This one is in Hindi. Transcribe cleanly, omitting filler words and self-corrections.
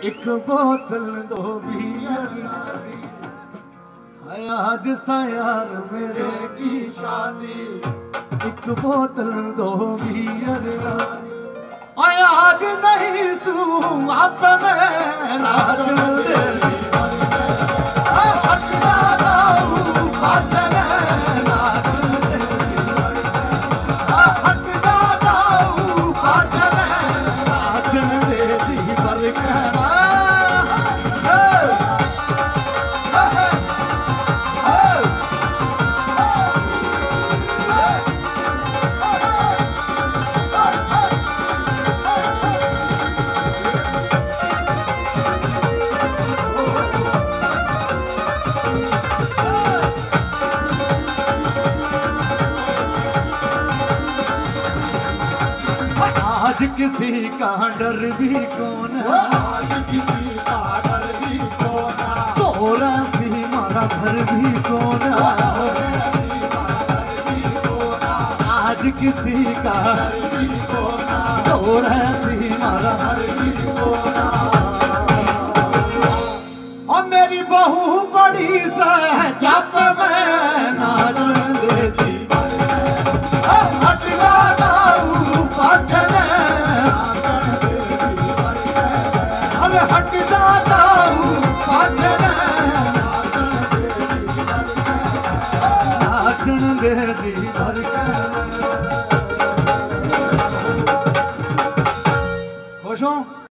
एक बोतल दो बियर है आज सा यार मेरे की शादी। एक बोतल दो बियर आज नहीं सूं आप में नाचन दे आज किसी का डर भी कौन है, आज किसी का डर भी कौन है, तोरा सी मारा घर भी कौन है, आज किसी का डर भी कौन है, तोरा सी मारा घर भी कौन है। और मेरी बहू बड़ी सा है चाप में नाचन देती हट जाता हूँ नाचन दे दी।